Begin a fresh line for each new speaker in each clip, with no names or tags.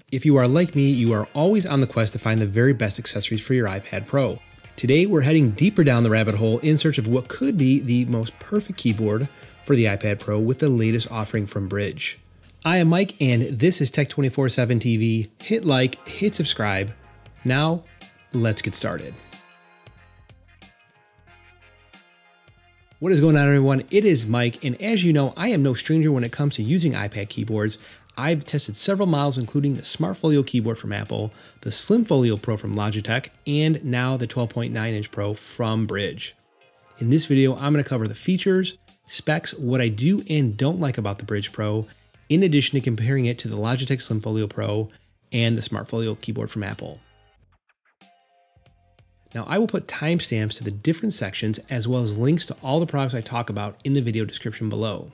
If you are like me, you are always on the quest to find the very best accessories for your iPad Pro. Today, we're heading deeper down the rabbit hole in search of what could be the most perfect keyboard for the iPad Pro with the latest offering from Brydge. I am Mike, and this is Tech 24/7 TV. Hit like, hit subscribe. Now, let's get started. What is going on, everyone? It is Mike, and as you know, I am no stranger when it comes to using iPad keyboards. I've tested several models, including the Smart Folio Keyboard from Apple, the Slim Folio Pro from Logitech, and now the 12.9-inch Pro from Brydge. In this video, I'm going to cover the features, specs, what I do and don't like about the Brydge Pro, in addition to comparing it to the Logitech Slim Folio Pro and the Smart Folio Keyboard from Apple. Now, I will put timestamps to the different sections as well as links to all the products I talk about in the video description below.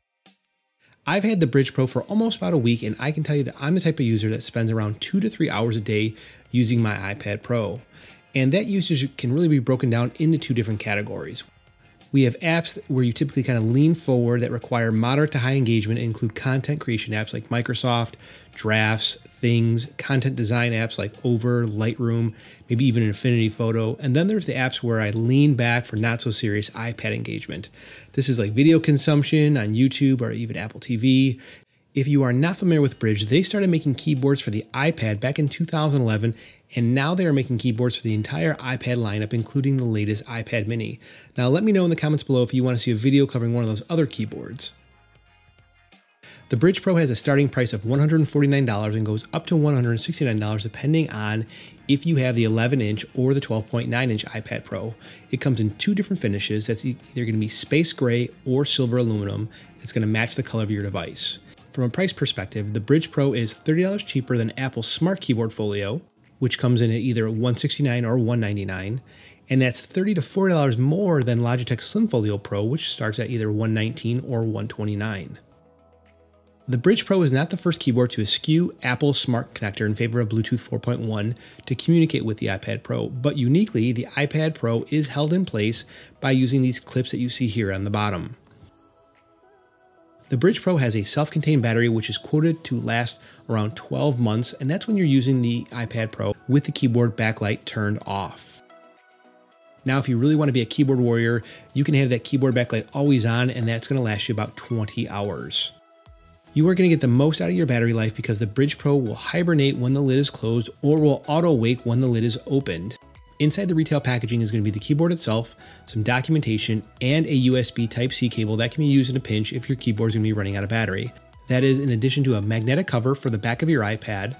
I've had the Brydge Pro for almost about a week, and I can tell you that I'm the type of user that spends around 2 to 3 hours a day using my iPad Pro. And that usage can really be broken down into two different categories. We have apps where you typically kind of lean forward that require moderate to high engagement and include content creation apps like Microsoft, Drafts, Things, content design apps like Over, Lightroom, maybe even Infinity Photo. And then there's the apps where I lean back for not so serious iPad engagement. This is like video consumption on YouTube or even Apple TV. If you are not familiar with Brydge, they started making keyboards for the iPad back in 2011, and now they are making keyboards for the entire iPad lineup, including the latest iPad mini. Now let me know in the comments below if you want to see a video covering one of those other keyboards. The Brydge Pro has a starting price of $149 and goes up to $169 depending on if you have the 11-inch or the 12.9-inch iPad Pro. It comes in two different finishes. That's either going to be space gray or silver aluminum. It's going to match the color of your device. From a price perspective, the Brydge Pro is $30 cheaper than Apple's Smart Keyboard Folio, which comes in at either $169 or $199, and that's $30 to $40 more than Logitech Slim Folio Pro, which starts at either $119 or $129. The Brydge Pro is not the first keyboard to eschew Apple's Smart Connector in favor of Bluetooth 4.1 to communicate with the iPad Pro, but uniquely, the iPad Pro is held in place by using these clips that you see here on the bottom. The Brydge Pro has a self-contained battery which is quoted to last around 12 months, and that's when you're using the iPad Pro with the keyboard backlight turned off. Now, if you really want to be a keyboard warrior, you can have that keyboard backlight always on, and that's going to last you about 20 hours. You are going to get the most out of your battery life because the Brydge Pro will hibernate when the lid is closed or will auto-wake when the lid is opened. Inside the retail packaging is going to be the keyboard itself, some documentation, and a USB Type-C cable that can be used in a pinch if your keyboard is going to be running out of battery. That is in addition to a magnetic cover for the back of your iPad.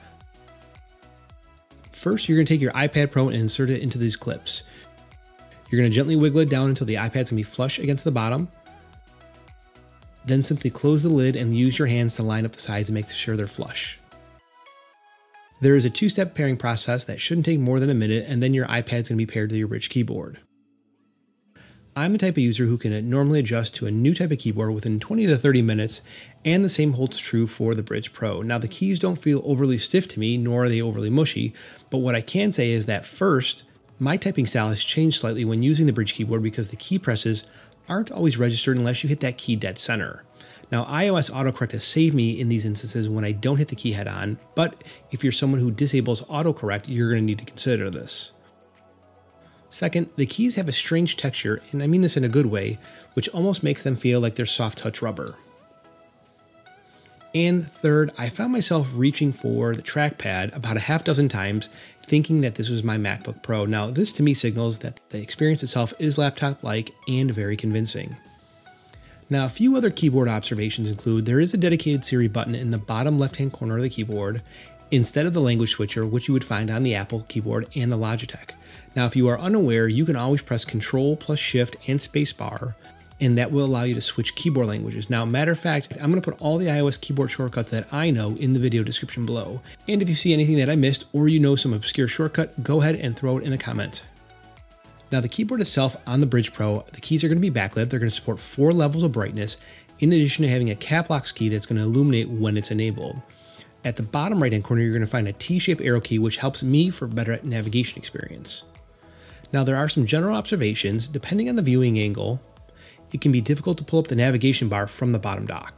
First, you're going to take your iPad Pro and insert it into these clips. You're going to gently wiggle it down until the iPad's going to be flush against the bottom. Then simply close the lid and use your hands to line up the sides and make sure they're flush. There is a two-step pairing process that shouldn't take more than a minute, and then your iPad's going to be paired to your Brydge keyboard. I'm the type of user who can normally adjust to a new type of keyboard within 20 to 30 minutes, and the same holds true for the Brydge Pro. Now, the keys don't feel overly stiff to me, nor are they overly mushy, but what I can say is that first, my typing style has changed slightly when using the Brydge keyboard because the key presses aren't always registered unless you hit that key dead center. Now, iOS autocorrect has saved me in these instances when I don't hit the key head on, but if you're someone who disables autocorrect, you're going to need to consider this. Second, the keys have a strange texture, and I mean this in a good way, which almost makes them feel like they're soft touch rubber. And third, I found myself reaching for the trackpad about a half dozen times, thinking that this was my MacBook Pro. Now, this to me signals that the experience itself is laptop-like and very convincing. Now, a few other keyboard observations include there is a dedicated Siri button in the bottom left-hand corner of the keyboard instead of the language switcher, which you would find on the Apple keyboard and the Logitech. Now, if you are unaware, you can always press Control plus Shift and Spacebar, and that will allow you to switch keyboard languages. Now, matter of fact, I'm going to put all the iOS keyboard shortcuts that I know in the video description below. And if you see anything that I missed or you know some obscure shortcut, go ahead and throw it in the comments. Now, the keyboard itself on the Brydge Pro, the keys are going to be backlit. They're going to support 4 levels of brightness, in addition to having a cap lock key that's going to illuminate when it's enabled. At the bottom right-hand corner, you're going to find a T-shaped arrow key, which helps me for better navigation experience. Now, there are some general observations. Depending on the viewing angle, it can be difficult to pull up the navigation bar from the bottom dock.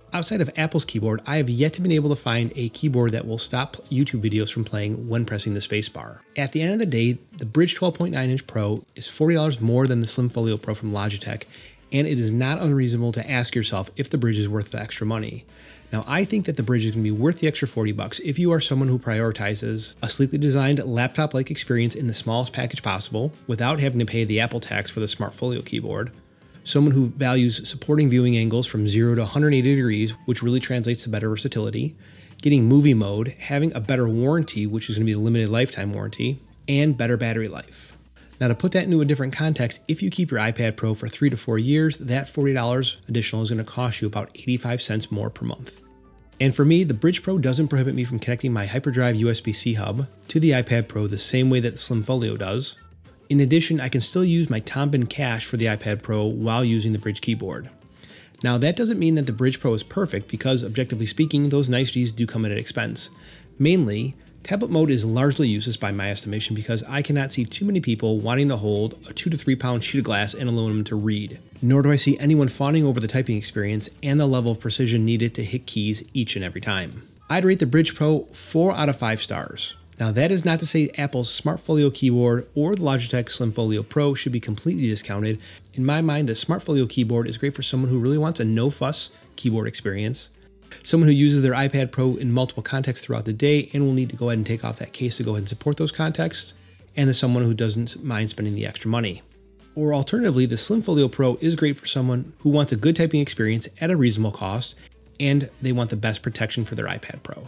Outside of Apple's keyboard, I have yet to be able to find a keyboard that will stop YouTube videos from playing when pressing the spacebar. At the end of the day, the Brydge 12.9-inch Pro is $40 more than the Slim Folio Pro from Logitech, and it is not unreasonable to ask yourself if the Brydge is worth the extra money. Now, I think that the Brydge is going to be worth the extra $40 if you are someone who prioritizes a sleekly designed laptop-like experience in the smallest package possible without having to pay the Apple tax for the Smart Folio keyboard, someone who values supporting viewing angles from 0 to 180 degrees, which really translates to better versatility, getting movie mode, having a better warranty, which is going to be a limited lifetime warranty, and better battery life. Now, to put that into a different context, if you keep your iPad Pro for 3 to 4 years, that $40 additional is going to cost you about 85 cents more per month. And for me, the Brydge Pro doesn't prohibit me from connecting my Hyperdrive USB-C hub to the iPad Pro the same way that the Slim Folio does. In addition, I can still use my Tombin cache for the iPad Pro while using the Brydge keyboard. Now, that doesn't mean that the Brydge Pro is perfect because, objectively speaking, those niceties do come at an expense. Mainly, tablet mode is largely useless by my estimation because I cannot see too many people wanting to hold a 2 to 3 pound sheet of glass and aluminum to read, nor do I see anyone fawning over the typing experience and the level of precision needed to hit keys each and every time. I'd rate the Brydge Pro 4 out of 5 stars. Now, that is not to say Apple's Smart Folio keyboard or the Logitech Slim Folio Pro should be completely discounted. In my mind, the Smart Folio keyboard is great for someone who really wants a no-fuss keyboard experience, someone who uses their iPad Pro in multiple contexts throughout the day and will need to go ahead and take off that case to go ahead and support those contexts, and there's someone who doesn't mind spending the extra money. Or alternatively, the Slim Folio Pro is great for someone who wants a good typing experience at a reasonable cost, and they want the best protection for their iPad Pro.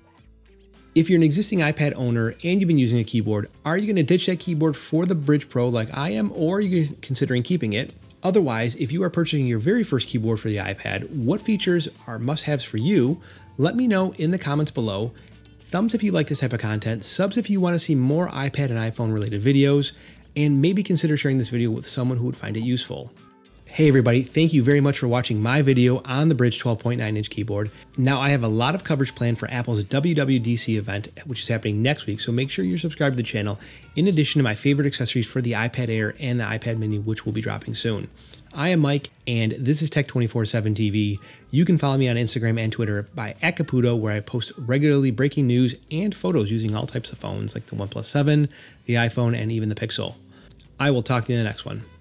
If you're an existing iPad owner and you've been using a keyboard, are you going to ditch that keyboard for the Brydge Pro like I am, or are you considering keeping it? Otherwise, if you are purchasing your very first keyboard for the iPad, what features are must-haves for you? Let me know in the comments below. Thumbs if you like this type of content, subs if you want to see more iPad and iPhone related videos, and maybe consider sharing this video with someone who would find it useful. Hey everybody, thank you very much for watching my video on the Brydge 12.9-inch keyboard. Now I have a lot of coverage planned for Apple's WWDC event, which is happening next week, so make sure you're subscribed to the channel, in addition to my favorite accessories for the iPad Air and the iPad Mini, which will be dropping soon. I am Mike, and this is Tech 24/7 TV. You can follow me on Instagram and Twitter by @Caputo, where I post regularly breaking news and photos using all types of phones, like the OnePlus 7, the iPhone, and even the Pixel. I will talk to you in the next one.